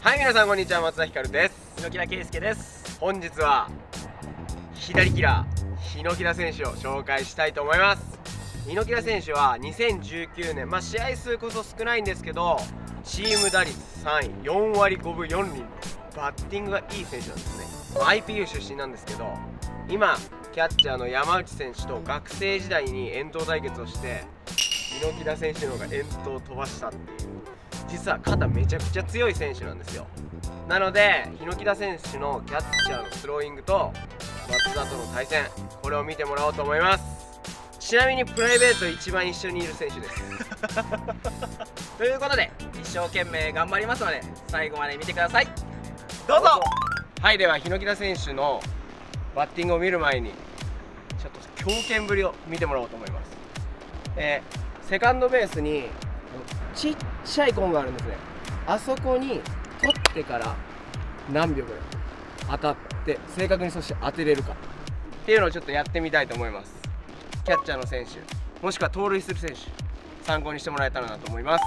はい、皆さんこんにちは、松田ひかるです。 猪木田圭介です。 本日は左キラー猪木田選手を紹介したいと思います。猪木田選手は2019年、試合数こそ少ないんですけど、チーム打率3位、4割5分4厘、バッティングがいい選手なんですね。IPU 出身なんですけど、今キャッチャーの山内選手と学生時代に遠投対決をして、猪木田選手の方が遠投を飛ばしたっていう、実は肩めちゃくちゃ強い選手なんですよ。なので猪木田選手のキャッチャーのスローイングと松田との対戦、これを見てもらおうと思います。ちなみにプライベート一番一緒にいる選手ですということで一生懸命頑張りますので最後まで見てください。どうぞ。 はい、では猪木田選手のバッティングを見る前にちょっと強肩ぶりを見てもらおうと思います。セカンドベースにちっちゃいコンがあるんですね。あそこに取ってから何秒ぐらい当たって正確にそして当てれるかっていうのをちょっとやってみたいと思います。キャッチャーの選手もしくは盗塁する選手参考にしてもらえたらなと思います。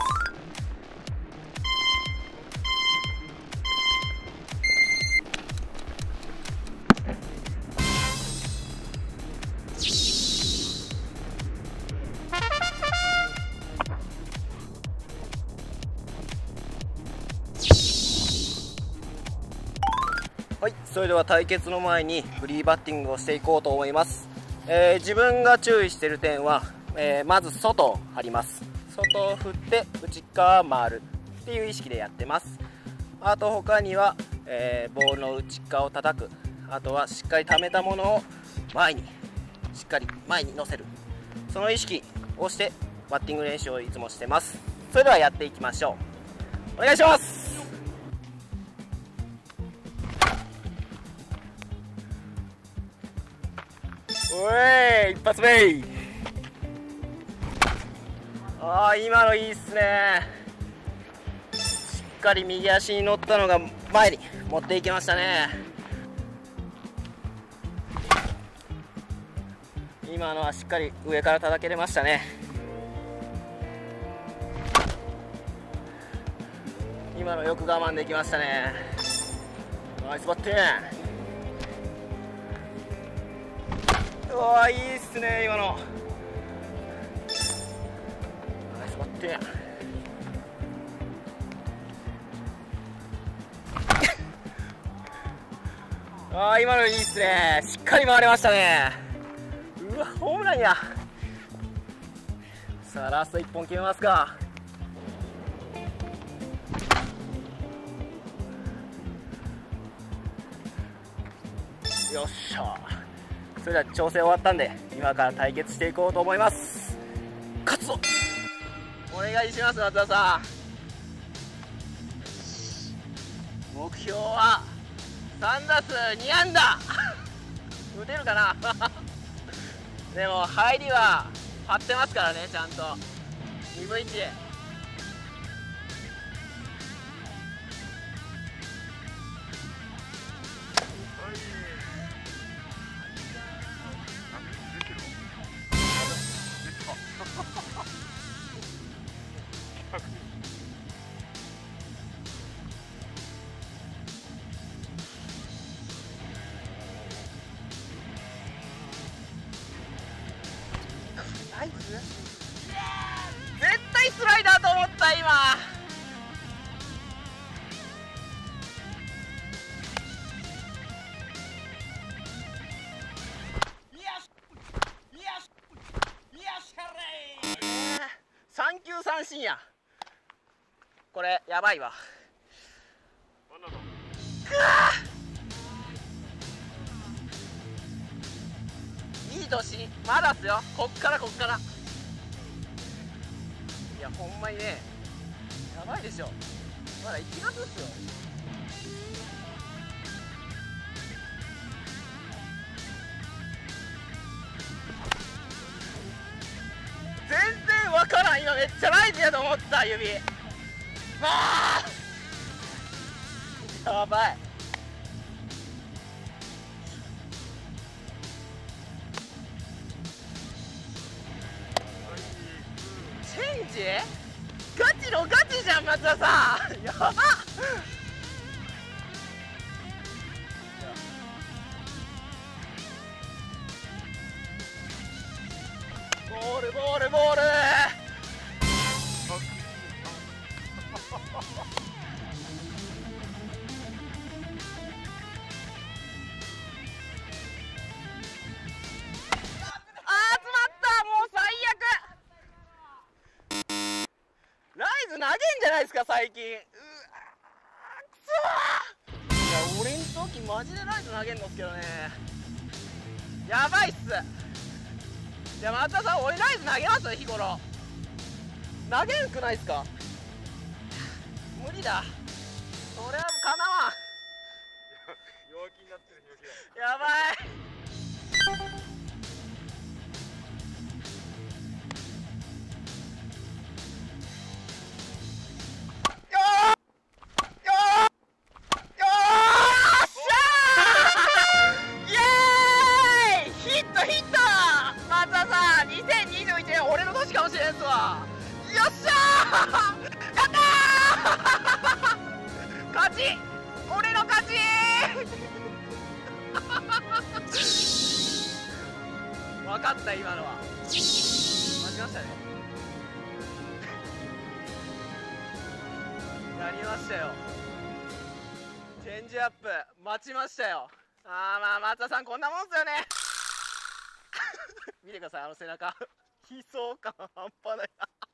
はい、それでは対決の前にフリーバッティングをしていこうと思います。自分が注意している点は、まず外を張ります。外を振って内側回るっていう意識でやってます。あと他には、ボールの内側を叩く、あとはしっかり溜めたものを前にしっかり前に乗せる、その意識をしてバッティング練習をいつもしてます。それではやっていきましょう。お願いします。おい、一発目。今のいいっすね。しっかり右足に乗ったのが前に持っていきましたね。今のはしっかり上から叩けれましたね。今のよく我慢できましたね。ナイスバッティング。うわ、いいっすね今の。ナイスバッティング。今のいいっすね。しっかり回れましたね。うわ、ホームランや。さあラスト1本決めますか。よっしゃ。それでは調整終わったんで今から対決していこうと思います。勝つぞ。お願いします。松田さん、目標は3打数2安打打てるかなでも入りは張ってますからね、ちゃんと2分1。絶対スライダーと思った今。3球三振や。これやばいわ。いい年まだっすよ。こっから。いやほんまにね、やばいでしょ。まだ1月っすよ。全然わからん。今めっちゃライトやと思った。指やばい。チェンジガチのガチじゃん松田さんやばっ。 ライズ投げんじゃないですか最近。くそー。いや俺ん時マジでライズ投げんのっすけどね。やばいっす。いや松田さん、俺ライズ投げますよ日頃。投げんくないっすか。無理だ、それはかなわん。 弱気になってる日やばい。俺の年かもしれんすわ。よっしゃーやったー勝ち、俺の勝ち分かった、今のは待ちましたね。やりましたよ、チェンジアップ待ちましたよ。まあ松田さんこんなもんっすよね見てください、あの背中悲壮感半端ない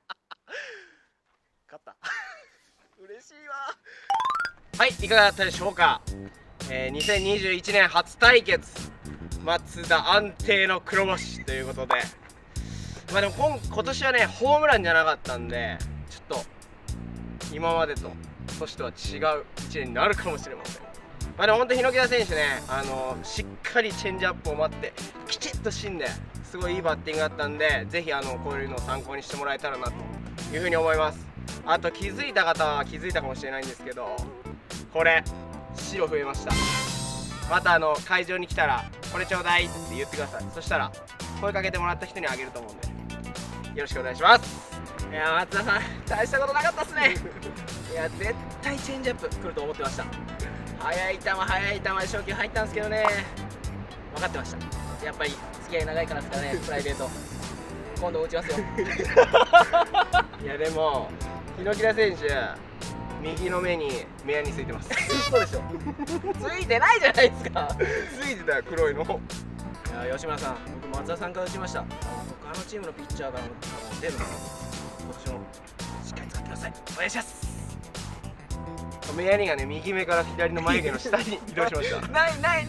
勝った嬉しいわ。 はい、いかがだったでしょうか。2021年初対決、松田安定の黒星ということで、まあでも今年はねホームランじゃなかったんで、ちょっと今までと年とは違う1年になるかもしれません。まあでも本当に檜田選手ね、しっかりチェンジアップを待ってきちっと芯ですごいいいバッティングだったんで、ぜひこういうのを参考にしてもらえたらなというふうに思います。あと気づいた方は気づいたかもしれないんですけど、これ白増えました。また会場に来たらこれちょうだいって言ってください。そしたら声かけてもらった人にあげると思うんでよろしくお願いします。いや松田さん大したことなかったっすねいや絶対チェンジアップ来ると思ってました。速い球初球入ったんですけどね、分かってました。やっぱり付き合い長いからですかね、プライベート今度打ちますよいやでも檜田選手右の目に目やについてます嘘でしょついてないじゃないですかついてたよ黒いの。いや吉村さん、僕松田さんから打ちました。他のチームのピッチャーからも出るんですよ。今年もしっかり使ってください。お願いします。 目やにがね右目から左の眉毛の下に移動しましたない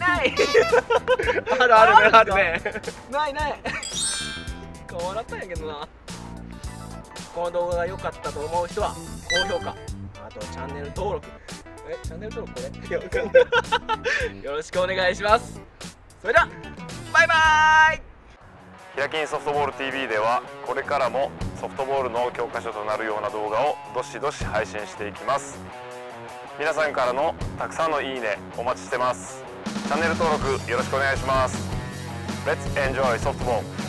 あるねない顔笑ったんやけどな。この動画が良かったと思う人は高評価、あとチャンネル登録、チャンネル登録これいや分かんないよろしくお願いします。それではバイバーイ。 ヒラキンソフトボール TV ではこれからもソフトボールの教科書となるような動画をどしどし配信していきます。皆さんからのたくさんのいいねお待ちしてます。チャンネル登録よろしくお願いします。Let's enjoy softball!